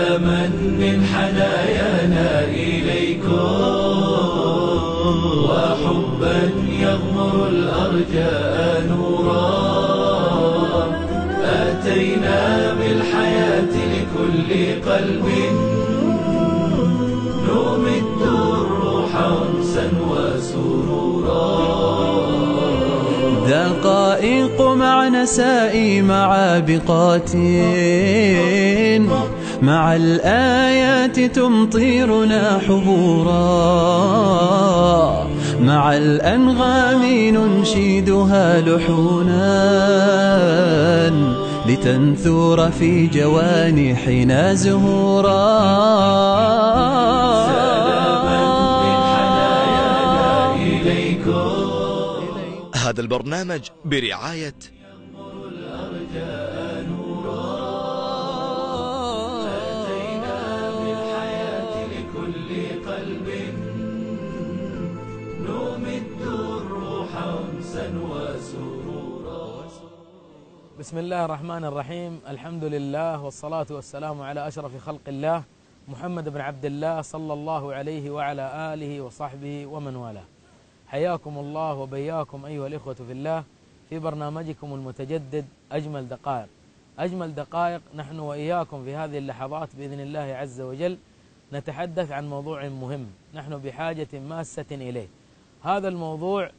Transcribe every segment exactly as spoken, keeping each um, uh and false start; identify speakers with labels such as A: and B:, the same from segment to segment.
A: سلاما من حنايانا إليكم، وحبا يغمر الأرجاء نورا. أتينا بالحياة لكل قلب، نمد الروح أنسا وسرورا.
B: دقائق مع نسائم عابقات، مع الآيات تمطرنا حبورا، مع الأنغام ننشدها لحونا، لتنثور في جوانحنا زهورا.
A: سلاما من حنايانا إليكم.
C: هذا البرنامج برعاية
D: بسم الله الرحمن الرحيم. الحمد لله والصلاة والسلام على أشرف خلق الله محمد بن عبد الله صلى الله عليه وعلى آله وصحبه ومن والاه. حياكم الله وبياكم أيها الإخوة في الله في برنامجكم المتجدد أجمل دقائق. أجمل دقائق نحن وإياكم في هذه اللحظات بإذن الله عز وجل نتحدث عن موضوع مهم نحن بحاجة ماسة إليه. هذا الموضوع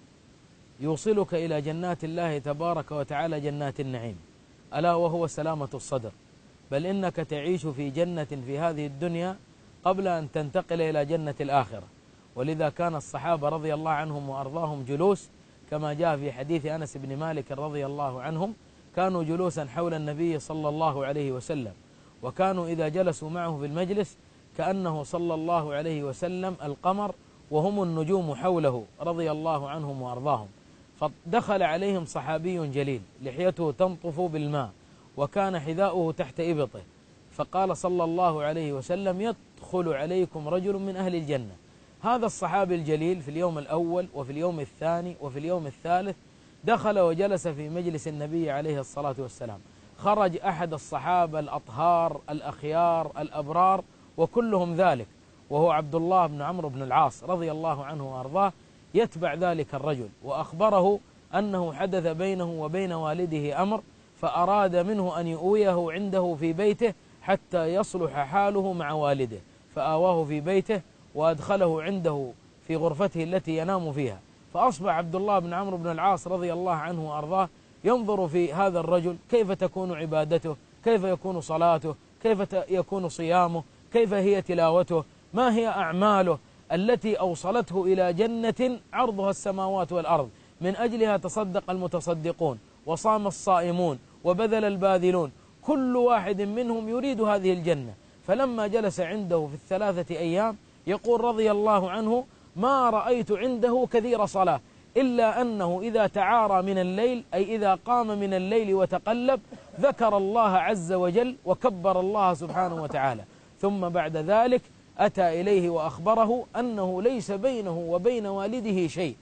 D: يوصلك إلى جنات الله تبارك وتعالى، جنات النعيم، ألا وهو سلامة الصدر. بل إنك تعيش في جنة في هذه الدنيا قبل أن تنتقل إلى جنة الآخرة. ولذا كان الصحابة رضي الله عنهم وأرضاهم جلوس كما جاء في حديث أنس بن مالك رضي الله عنهم، كانوا جلوسا حول النبي صلى الله عليه وسلم، وكانوا إذا جلسوا معه في المجلس كأنه صلى الله عليه وسلم القمر وهم النجوم حوله رضي الله عنهم وأرضاهم. فدخل عليهم صحابي جليل لحيته تنطف بالماء وكان حذاؤه تحت إبطه، فقال صلى الله عليه وسلم: يدخل عليكم رجل من أهل الجنة. هذا الصحابي الجليل في اليوم الأول وفي اليوم الثاني وفي اليوم الثالث دخل وجلس في مجلس النبي عليه الصلاة والسلام. خرج أحد الصحابة الأطهار الأخيار الأبرار وكلهم ذلك، وهو عبد الله بن عمرو بن العاص رضي الله عنه وأرضاه، يتبع ذلك الرجل، وأخبره أنه حدث بينه وبين والده أمر، فأراد منه أن يؤويه عنده في بيته حتى يصلح حاله مع والده، فآواه في بيته وأدخله عنده في غرفته التي ينام فيها. فأصبح عبد الله بن عمرو بن العاص رضي الله عنه وأرضاه ينظر في هذا الرجل كيف تكون عبادته، كيف يكون صلاته، كيف يكون صيامه، كيف هي تلاوته، ما هي أعماله التي أوصلته إلى جنة عرضها السماوات والأرض، من أجلها تصدق المتصدقون وصام الصائمون وبذل الباذلون، كل واحد منهم يريد هذه الجنة. فلما جلس عنده في الثلاثة أيام يقول رضي الله عنه: ما رأيت عنده كثير صلاة، إلا أنه إذا تعارى من الليل، أي إذا قام من الليل وتقلب، ذكر الله عز وجل وكبر الله سبحانه وتعالى، ثم بعد ذلك أتى إليه وأخبره أنه ليس بينه وبين والده شيء،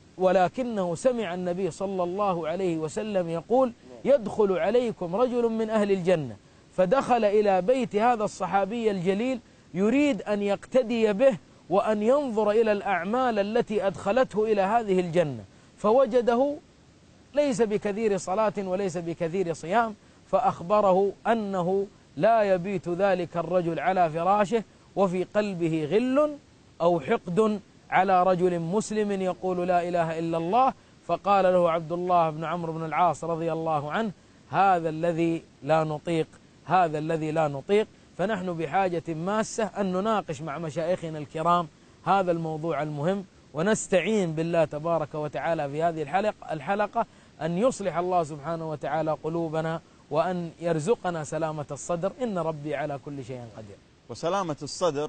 D: ولكنه سمع النبي صلى الله عليه وسلم يقول: يدخل عليكم رجل من أهل الجنة. فدخل إلى بيت هذا الصحابي الجليل يريد أن يقتدي به وأن ينظر إلى الأعمال التي أدخلته إلى هذه الجنة، فوجده ليس بكثير صلاة وليس بكثير صيام، فأخبره أنه لا يبيت ذلك الرجل على فراشه وفي قلبه غل أو حقد على رجل مسلم يقول لا إله إلا الله. فقال له عبد الله بن عمرو بن العاص رضي الله عنه: هذا الذي لا نطيق، هذا الذي لا نطيق. فنحن بحاجة ماسة أن نناقش مع مشايخنا الكرام هذا الموضوع المهم، ونستعين بالله تبارك وتعالى في هذه الحلقة, الحلقة أن يصلح الله سبحانه وتعالى قلوبنا وأن يرزقنا سلامة الصدر، إن ربي على كل شيء قدير.
E: وسلامة الصدر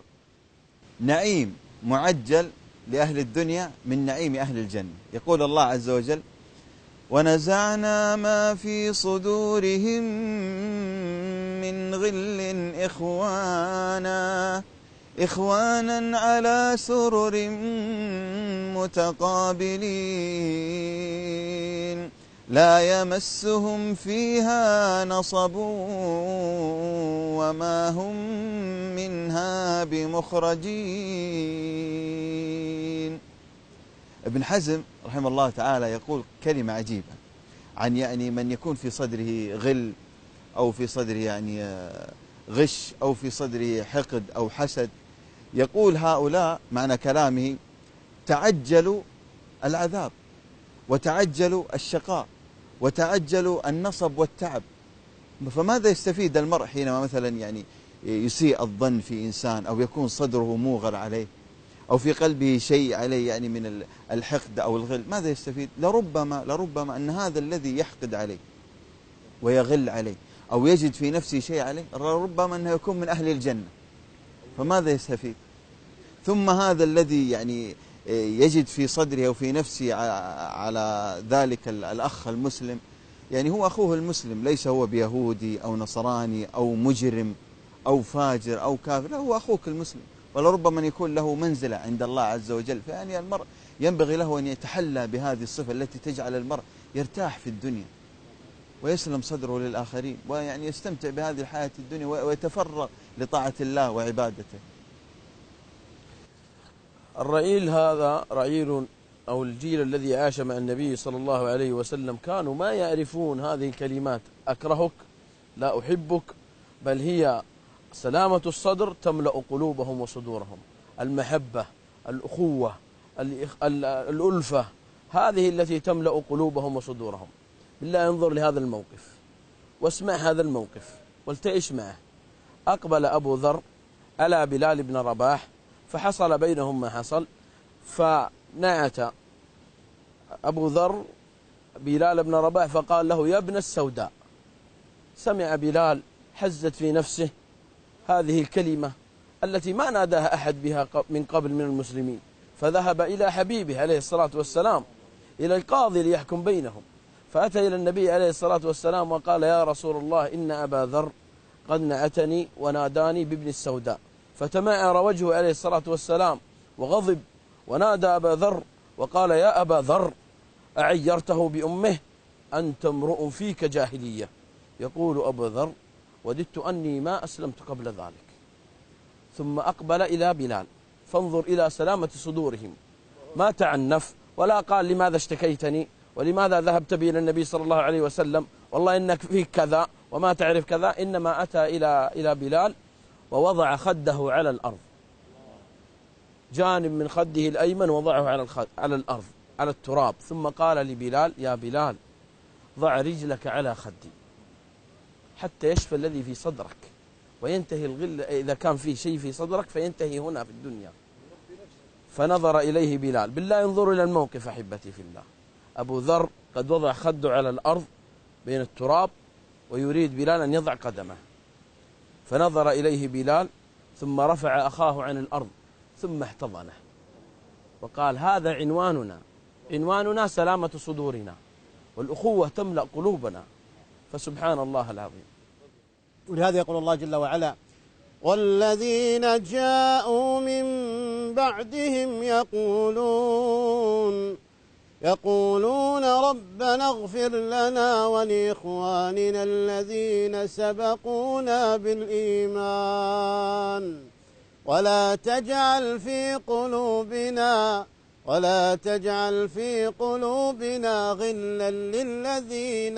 E: نعيم معجل لأهل الدنيا من نعيم أهل الجنة. يقول الله عز وجل: ونزعنا ما في صدورهم من غل إخوانا إخوانا على سرر متقابلين لا يمسهم فيها نصب وما هم منها بمخرجين. ابن حزم رحمه الله تعالى يقول كلمة عجيبة عن يعني من يكون في صدره غل أو في صدره يعني غش أو في صدره حقد أو حسد. يقول هؤلاء معنى كلامه تعجلوا العذاب وتعجلوا الشقاء وتعجلوا النصب والتعب. فماذا يستفيد المرء حينما مثلا يعني يسيء الظن في إنسان أو يكون صدره موغر عليه أو في قلبه شيء عليه يعني من الحقد أو الغل؟ ماذا يستفيد؟ لربما لربما أن هذا الذي يحقد عليه ويغل عليه أو يجد في نفسه شيء عليه ربما أنه يكون من أهل الجنة، فماذا يستفيد؟ ثم هذا الذي يعني يجد في صدره وفي نفسه على ذلك الأخ المسلم يعني هو أخوه المسلم، ليس هو بيهودي أو نصراني أو مجرم أو فاجر أو كافر، لا هو أخوك المسلم، ولربما أن يكون له منزلة عند الله عز وجل. فيعني المرء ينبغي له أن يتحلى بهذه الصفة التي تجعل المرء يرتاح في الدنيا ويسلم صدره للآخرين ويعني يستمتع بهذه الحياة الدنيا ويتفرغ لطاعة الله وعبادته.
F: الرعيل هذا رعيل أو الجيل الذي عاش مع النبي صلى الله عليه وسلم كانوا ما يعرفون هذه الكلمات أكرهك لا أحبك، بل هي سلامة الصدر تملأ قلوبهم وصدورهم، المحبة الأخوة الألفة هذه التي تملأ قلوبهم وصدورهم. بالله انظر لهذا الموقف واسمع هذا الموقف والتعش معه. أقبل أبو ذر على بلال بن رباح فحصل بينهم ما حصل، فنعت أبو ذر بلال بن رباح فقال له يا ابن السوداء. سمع بلال حزت في نفسه هذه الكلمة التي ما ناداها أحد بها من قبل من المسلمين، فذهب إلى حبيبه عليه الصلاة والسلام إلى القاضي ليحكم بينهم، فأتى إلى النبي عليه الصلاة والسلام وقال يا رسول الله إن أبا ذر قد نعتني وناداني بابن السوداء. فتمعر وجهه عليه الصلاة والسلام وغضب ونادى أبا ذر وقال يا أبا ذر أعيرته بأمه أنت امرؤ فيك جاهلية. يقول أبو ذر وددت أني ما أسلمت قبل ذلك. ثم أقبل إلى بلال فانظر إلى سلامة صدورهم، ما تعنف ولا قال لماذا اشتكيتني ولماذا ذهبت بي إلى النبي صلى الله عليه وسلم والله إنك فيك كذا وما تعرف كذا، إنما أتى إلى إلى بلال ووضع خده على الأرض، جانب من خده الأيمن وضعه على على الأرض على التراب، ثم قال لبلال يا بلال ضع رجلك على خدي حتى يشفى الذي في صدرك وينتهي الغل إذا كان فيه شيء في صدرك فينتهي هنا في الدنيا. فنظر إليه بلال. بالله انظروا إلى الموقف أحبتي في الله. أبو ذر قد وضع خده على الأرض بين التراب ويريد بلال أن يضع قدمه، فنظر إليه بلال ثم رفع أخاه عن الأرض ثم احتضنه وقال هذا عنواننا، عنواننا سلامة صدورنا والأخوة تملأ قلوبنا. فسبحان الله العظيم.
G: ولهذا يقول الله جل وعلا والذين جاءوا من بعدهم يقولون يقولون ربنا اغفر لنا ولإخواننا الذين سبقونا بالإيمان ولا تجعل في قلوبنا ولا تجعل في قلوبنا غلا للذين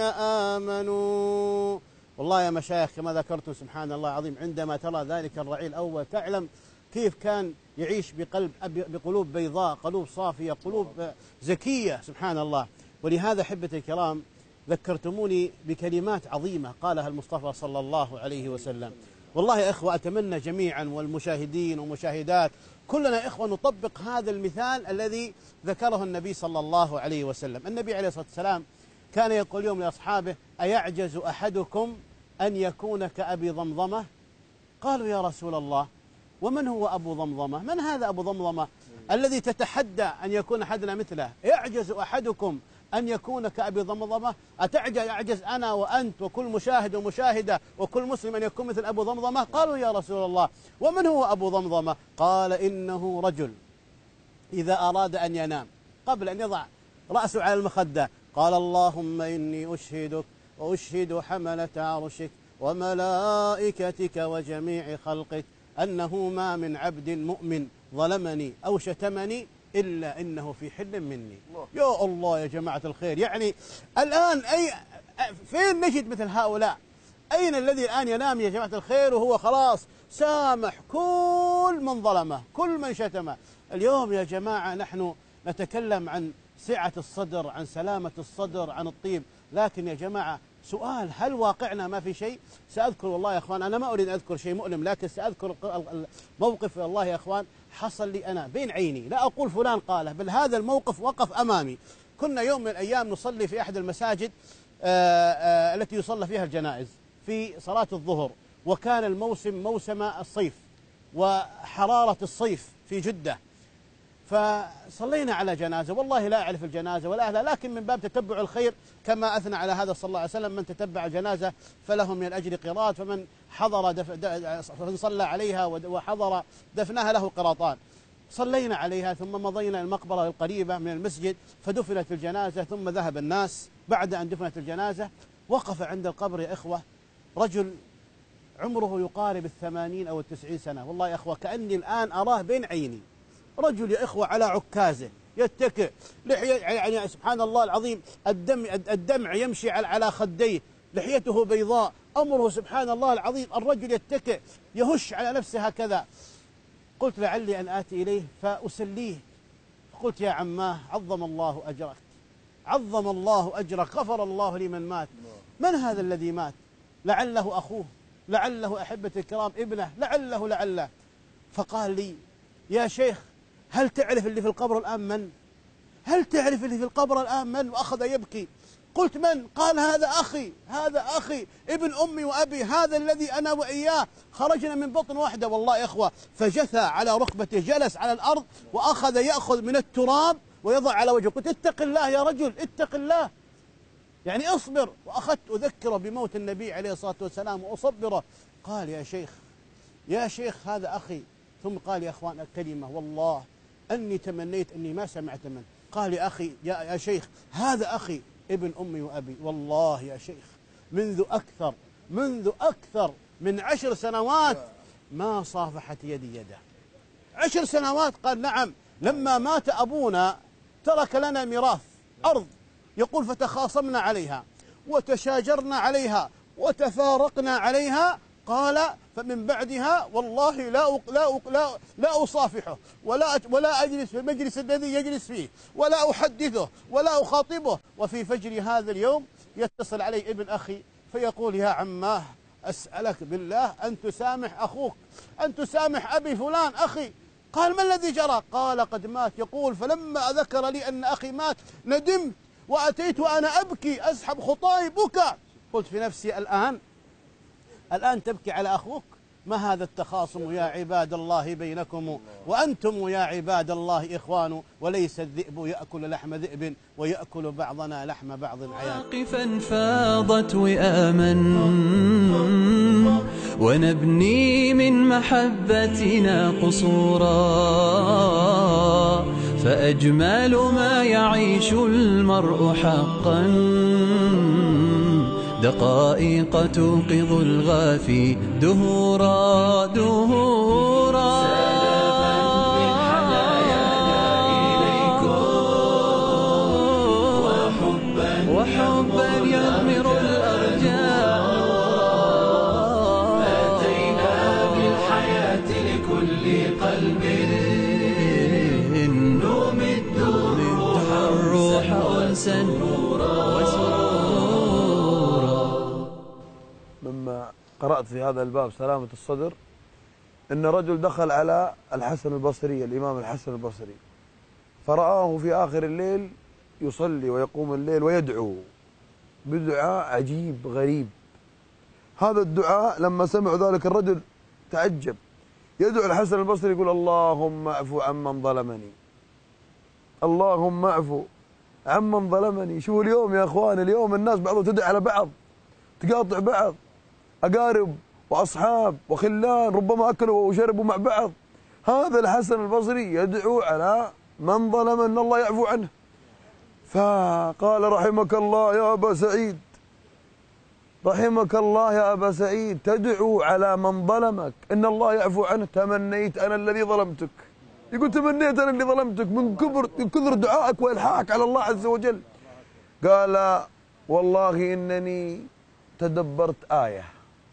G: آمنوا. والله يا مشايخ كما ذكرتم سبحان الله العظيم، عندما ترى ذلك الرعيل الأول تعلم كيف كان يعيش بقلب بقلوب بيضاء، قلوب صافية، قلوب زكية سبحان الله. ولهذا أحبتي الكرام ذكرتموني بكلمات عظيمة قالها المصطفى صلى الله عليه وسلم. والله يا إخوة أتمنى جميعا والمشاهدين والمشاهدات كلنا إخوة نطبق هذا المثال الذي ذكره النبي صلى الله عليه وسلم. النبي عليه الصلاة والسلام كان يقول يوم لأصحابه أيعجز أحدكم أن يكون كأبي ضمضمة؟ قالوا يا رسول الله ومن هو أبو ضمضمة؟ من هذا أبو ضمضمة الذي تتحدى أن يكون أحدنا مثله؟ يعجز أحدكم أن يكون كأبي ضمضمة؟ أتعجز يعجز أنا وأنت وكل مشاهد ومشاهدة وكل مسلم أن يكون مثل أبو ضمضمة؟ قالوا يا رسول الله ومن هو أبو ضمضمة؟ قال إنه رجل إذا أراد أن ينام قبل أن يضع رأسه على المخدة قال اللهم إني أشهدك وأشهد حملة عرشك وملائكتك وجميع خلقك أنه ما من عبد مؤمن ظلمني أو شتمني إلا إنه في حل مني. يا الله يا جماعة الخير، يعني الآن أي فين نجد مثل هؤلاء؟ أين الذي الآن ينام يا جماعة الخير وهو خلاص سامح كل من ظلمه كل من شتمه؟ اليوم يا جماعة نحن نتكلم عن سعة الصدر، عن سلامة الصدر، عن الطيب، لكن يا جماعة سؤال، هل واقعنا ما في شيء؟ سأذكر والله يا أخوان، أنا ما أريد أن أذكر شيء مؤلم، لكن سأذكر موقف والله يا أخوان حصل لي أنا بين عيني، لا أقول فلان قاله، بل هذا الموقف وقف أمامي. كنا يوم من الأيام نصلي في أحد المساجد آآ آآ التي يصلى فيها الجنائز في صلاة الظهر، وكان الموسم موسم الصيف وحرارة الصيف في جدة، فصلينا على جنازة، والله لا أعرف الجنازة ولا أهلها، لكن من باب تتبع الخير كما أثنى على هذا صلى الله عليه وسلم: من تتبع جنازة فله من الأجر قيراط، فمن حضر دف... فمن صلى عليها وحضر دفنها له قراطان. صلينا عليها ثم مضينا المقبرة القريبة من المسجد فدفنت الجنازة، ثم ذهب الناس. بعد أن دفنت الجنازة وقف عند القبر يا إخوة رجل عمره يقارب الثمانين أو التسعين سنة، والله يا إخوة كأني الآن أراه بين عيني. رجل يا إخوة على عكازه يتكئ، لحية يعني سبحان الله العظيم، الدم الدمع يمشي على خديه، لحيته بيضاء، أمره سبحان الله العظيم، الرجل يتكئ يهش على نفسه هكذا. قلت لعلي أن آتي إليه فأسليه، قلت يا عماه عظم الله أجرك، عظم الله أجرك، غفر الله لمن مات. من هذا الذي مات؟ لعله أخوه، لعله أحبة الكرام ابنه، لعله لعله. فقال لي: يا شيخ هل تعرف اللي في القبر الآن من؟ هل تعرف اللي في القبر الآن من؟ وأخذ يبكي. قلت: من؟ قال: هذا أخي، هذا أخي ابن أمي وأبي، هذا الذي أنا وإياه خرجنا من بطن واحدة. والله يا إخوة فجثى على ركبته، جلس على الأرض وأخذ يأخذ من التراب ويضع على وجهه. قلت: اتق الله يا رجل، اتق الله، يعني اصبر. وأخذت أذكره بموت النبي عليه الصلاة والسلام وأصبره. قال: يا شيخ يا شيخ هذا أخي. ثم قال: يا أخوان الكلمة والله أني تمنيت أني ما سمعت منه. قال: يا أخي يا, يا شيخ هذا أخي ابن أمي وأبي. والله يا شيخ منذ أكثر منذ أكثر من عشر سنوات ما صافحت يدي يده. عشر سنوات. قال: نعم، لما مات أبونا ترك لنا ميراث أرض، يقول فتخاصمنا عليها وتشاجرنا عليها وتفارقنا عليها. قال: فمن بعدها والله لا لا لا لا أصافحه ولا ولا أجلس في المجلس الذي يجلس فيه ولا أحدثه ولا أخاطبه. وفي فجر هذا اليوم يتصل علي ابن أخي فيقول: يا عماه أسألك بالله أن تسامح أخوك، أن تسامح أبي فلان أخي. قال: ما الذي جرى؟ قال: قد مات. يقول: فلما ذكر لي أن أخي مات ندمت وأتيت وأنا أبكي أسحب خطاي بكى. قلت في نفسي: الآن الآن تبكي على أخوك؟ ما هذا التخاصم يا عباد الله بينكم وأنتم يا عباد الله إخوان، وليس الذئب يأكل لحم ذئب ويأكل بعضنا لحم بعض عيان.
B: واقفا فاضت وئاما ونبني من محبتنا قصورا، فأجمل ما يعيش المرء حقا دقائق توقظ الغافي دهورا دهورا.
A: سلفا من حنايانا إليكم وحبا
B: وحبا يغمر الأرجاء،
A: أتينا بالحياة لكل قلب نمد
B: الروح أنسا وسرورا.
F: مما قرأت في هذا الباب سلامة الصدر أن رجل دخل على الحسن البصري، الإمام الحسن البصري، فرآه في آخر الليل يصلي ويقوم الليل ويدعو بدعاء عجيب غريب. هذا الدعاء لما سمع ذلك الرجل تعجب، يدعو الحسن البصري يقول: اللهم اعفو عمن ظلمني، اللهم اعفو عمن ظلمني. شوفوا اليوم يا اخوان، اليوم الناس بعضهم تدعي على بعض، تقاطع بعض، أقارب وأصحاب وخلان ربما أكلوا وشربوا مع بعض. هذا الحسن البصري يدعو على من ظلم أن الله يعفو عنه.
H: فقال رحمك الله يا أبا سعيد، رحمك الله يا أبا سعيد، تدعو على من ظلمك إن الله يعفو عنه. تمنيت أنا الذي ظلمتك. يقول تمنيت أنا اللي ظلمتك من كبر من كثر دعائك وإلحاحك على الله عز وجل. قال والله إنني تدبرت آية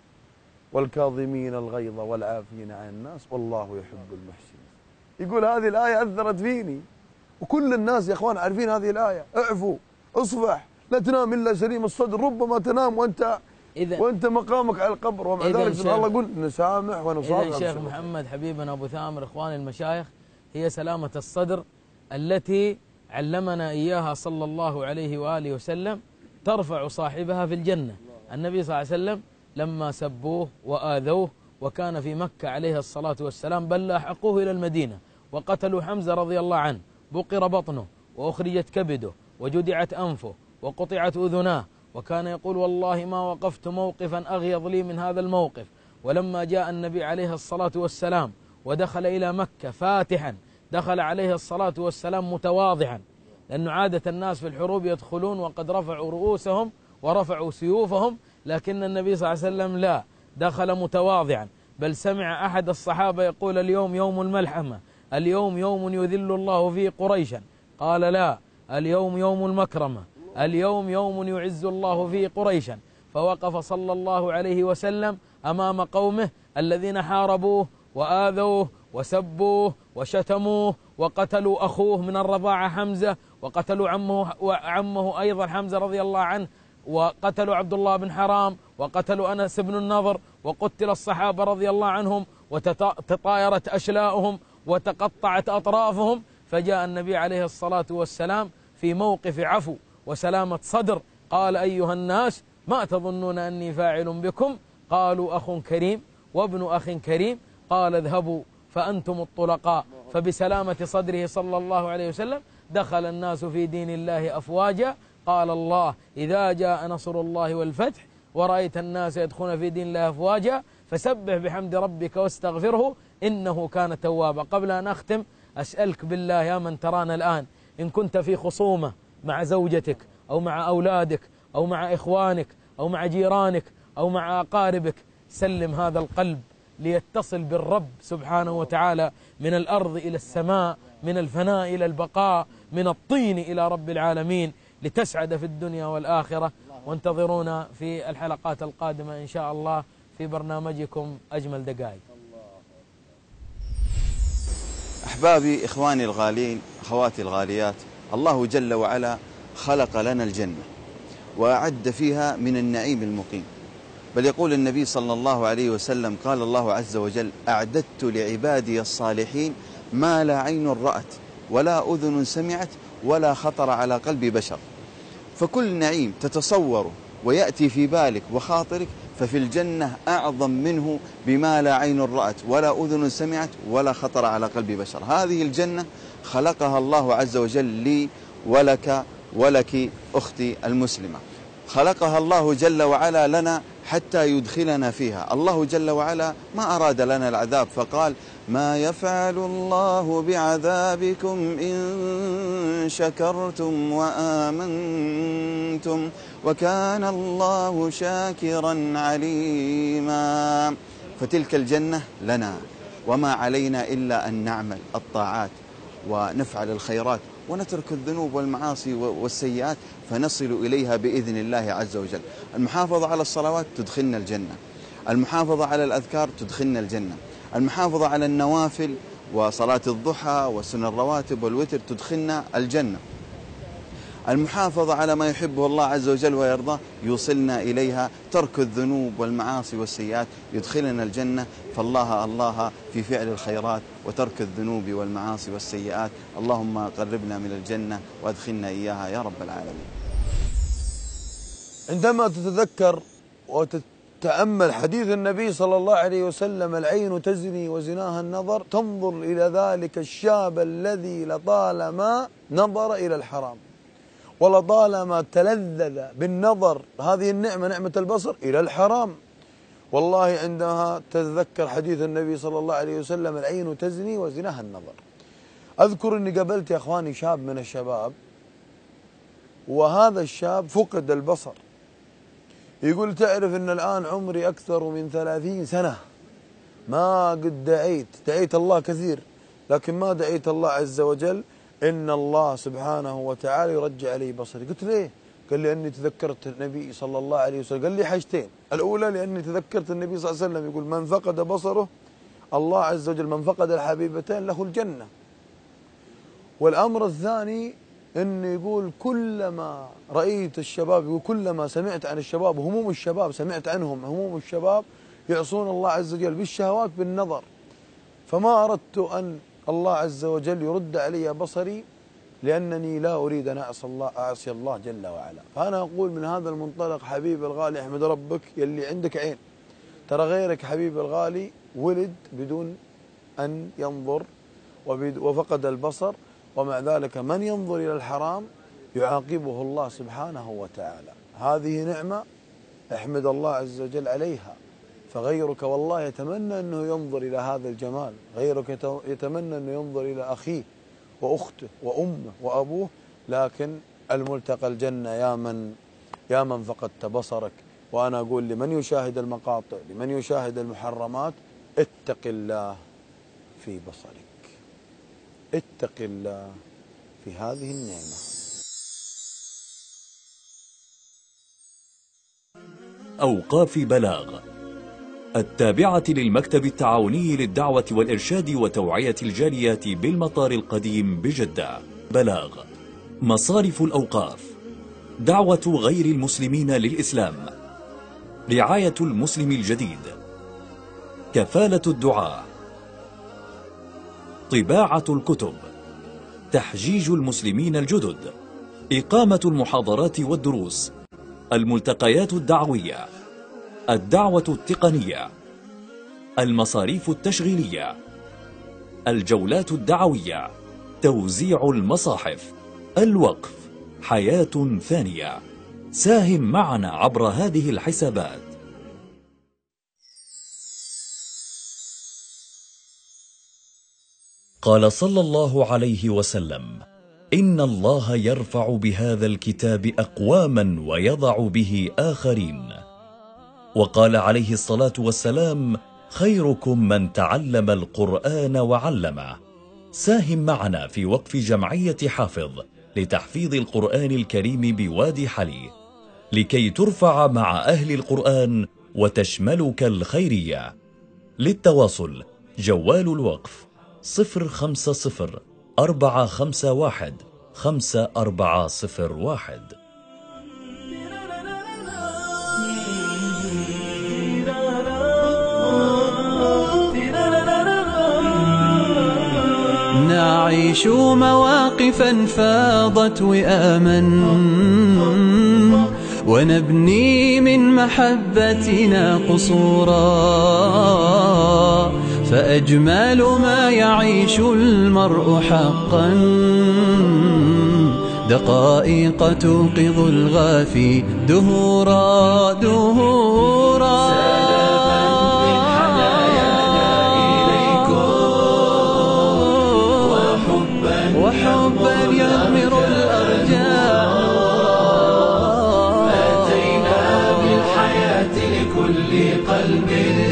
H: والكاظمين الغيظ والعافين عن الناس والله يحب المحسنين. يقول هذه الآية أثرت فيني، وكل الناس يا أخوان عارفين هذه الآية. اعفو، اصفح، لا تنام إلا سليم الصدر. ربما تنام وأنت وأنت مقامك على القبر، ومع ذلك سبحان الله قل نسامح ونصافح.
D: إذا شيخ محمد حبيبنا أبو ثامر إخواني المشايخ، هي سلامة الصدر التي علمنا إياها صلى الله عليه وآله وسلم ترفع صاحبها في الجنة. النبي صلى الله عليه وسلم لما سبوه وآذوه وكان في مكة عليه الصلاة والسلام، بل لاحقوه إلى المدينة وقتلوا حمزة رضي الله عنه، بقر بطنه وأخرجت كبده وجدعت أنفه وقطعت أذناه، وكان يقول والله ما وقفت موقفا أغيظ لي من هذا الموقف. ولما جاء النبي عليه الصلاة والسلام ودخل إلى مكة فاتحا، دخل عليه الصلاة والسلام متواضعا، لأنه عادة الناس في الحروب يدخلون وقد رفعوا رؤوسهم ورفعوا سيوفهم، لكن النبي صلى الله عليه وسلم لا، دخل متواضعا. بل سمع أحد الصحابة يقول اليوم يوم الملحمة، اليوم يوم يذل الله فيه قريشا. قال لا، اليوم يوم المكرمة، اليوم يوم يعز الله فيه قريشا. فوقف صلى الله عليه وسلم أمام قومه الذين حاربوه وآذوه وسبوه وشتموه وقتلوا أخوه من الرضاعة حمزة، وقتلوا عمه وعمه أيضا حمزة رضي الله عنه، وقتلوا عبد الله بن حرام، وقتلوا أنس بن النضر، وقتل الصحابة رضي الله عنهم، وتطايرت أشلاؤهم وتقطعت أطرافهم. فجاء النبي عليه الصلاة والسلام في موقف عفو وسلامة صدر، قال أيها الناس ما تظنون أني فاعل بكم؟ قالوا أخ كريم وابن أخ كريم. قال اذهبوا فأنتم الطلقاء. فبسلامة صدره صلى الله عليه وسلم دخل الناس في دين الله أفواجا. قال الله إذا جاء نصر الله والفتح ورأيت الناس يدخلون في دين الله أفواجا فسبح بحمد ربك واستغفره إنه كان توابا. قبل أن أختم أسألك بالله يا من ترانا الآن، إن كنت في خصومة مع زوجتك أو مع أولادك أو مع إخوانك أو مع جيرانك أو مع أقاربك، سلم هذا القلب ليتصل بالرب سبحانه وتعالى، من الأرض إلى السماء، من الفناء إلى البقاء، من الطين إلى رب العالمين، لتسعد في الدنيا والآخرة. وانتظرونا في الحلقات القادمة إن شاء الله في برنامجكم أجمل دقائق.
E: أحبابي إخواني الغالين أخواتي الغاليات، الله جل وعلا خلق لنا الجنة وأعد فيها من النعيم المقيم. بل يقول النبي صلى الله عليه وسلم قال الله عز وجل أعددت لعبادي الصالحين ما لا عين رأت ولا أذن سمعت ولا خطر على قلب بشر. فكل نعيم تتصوره ويأتي في بالك وخاطرك ففي الجنة أعظم منه بما لا عين رأت ولا أذن سمعت ولا خطر على قلب بشر. هذه الجنة خلقها الله عز وجل لي ولك ولك أختي المسلمة، خلقها الله جل وعلا لنا حتى يدخلنا فيها. الله جل وعلا ما أراد لنا العذاب فقال ما يفعل الله بعذابكم إن شكرتم وآمنتم وكان الله شاكرا عليما. فتلك الجنة لنا، وما علينا إلا أن نعمل الطاعات ونفعل الخيرات ونترك الذنوب والمعاصي والسيئات فنصل إليها بإذن الله عز وجل. المحافظة على الصلوات تدخلنا الجنة، المحافظة على الأذكار تدخلنا الجنة، المحافظة على النوافل وصلاة الضحى وسنن الرواتب والوتر تدخلنا الجنة، المحافظة على ما يحبه الله عز وجل ويرضاه يوصلنا إليها، ترك الذنوب والمعاصي والسيئات يدخلنا الجنة. فالله الله في فعل الخيرات وترك الذنوب والمعاصي والسيئات. اللهم قربنا من الجنة وادخلنا إياها يا رب العالمين.
H: عندما تتذكر وتتأمل حديث النبي صلى الله عليه وسلم العين تزني وزناها النظر، تنظر إلى ذلك الشاب الذي لطالما نظر إلى الحرام ولطالما تلذذ بالنظر، هذه النعمة نعمة البصر، إلى الحرام. والله عندها تتذكر حديث النبي صلى الله عليه وسلم العين تزني وزناها النظر. أذكر أني قابلت يا أخواني شاب من الشباب وهذا الشاب فقد البصر. يقول تعرف أن الآن عمري أكثر من ثلاثين سنة ما قد دعيت دعيت الله كثير، لكن ما دعيت الله عز وجل إن الله سبحانه وتعالى يرجع لي بصري. قلت ليه؟ قال لي أني تذكرت النبي صلى الله عليه وسلم. قال لي حاجتين، الأولى لأني تذكرت النبي صلى الله عليه وسلم يقول من فقد بصره الله عز وجل من فقد الحبيبتين له الجنة. والأمر الثاني أنه يقول كلما رأيت الشباب، يقول كلما سمعت عن الشباب هموم الشباب، سمعت عنهم هموم الشباب يعصون الله عز وجل بالشهوات بالنظر، فما أردت أن الله عز وجل يرد علي بصري لأنني لا أريد أن أعصي الله أعصي الله جل وعلا. فأنا أقول من هذا المنطلق حبيب الغالي احمد ربك يلي عندك عين، ترى غيرك حبيب الغالي ولد بدون أن ينظر وفقد البصر، ومع ذلك من ينظر إلى الحرام يعاقبه الله سبحانه وتعالى. هذه نعمة احمد الله عز وجل عليها. فغيرك والله يتمنى أنه ينظر إلى هذا الجمال، غيرك يتمنى أنه ينظر إلى أخيه وأخته وأمه وأبوه، لكن الملتقى الجنة يا من يا من فقدت بصرك. وأنا أقول لمن يشاهد المقاطع، لمن يشاهد المحرمات، اتق الله في بصرك، اتق الله في هذه النعمة.
I: أوقاف بلاغ التابعة للمكتب التعاوني للدعوة والإرشاد وتوعية الجاليات بالمطار القديم بجدة. بلاغ مصارف الأوقاف، دعوة غير المسلمين للإسلام، رعاية المسلم الجديد، كفالة الدعاء، طباعة الكتب، تحجيج المسلمين الجدد، إقامة المحاضرات والدروس، الملتقيات الدعوية، الدعوة التقنية، المصاريف التشغيلية، الجولات الدعوية، توزيع المصاحف، الوقف، حياة ثانية. ساهم معنا عبر هذه الحسابات. قال صلى الله عليه وسلم: إن الله يرفع بهذا الكتاب أقواما ويضع به آخرين. وقال عليه الصلاة والسلام: خيركم من تعلم القرآن وعلمه. ساهم معنا في وقف جمعية حافظ لتحفيظ القرآن الكريم بوادي حلي، لكي ترفع مع أهل القرآن وتشملك الخيرية. للتواصل جوال الوقف صفر خمسة صفر أربعة خمسة واحد خمسة أربعة صفر واحد.
B: نعيش مواقفا فاضت وئاما، ونبني من محبتنا قصورا، فأجمل ما يعيش المرء حقا دقائق توقظ الغافي دهورا دهورا. وحبا يغمر الأرجاء،
A: أتينا بالحياة لكل قلب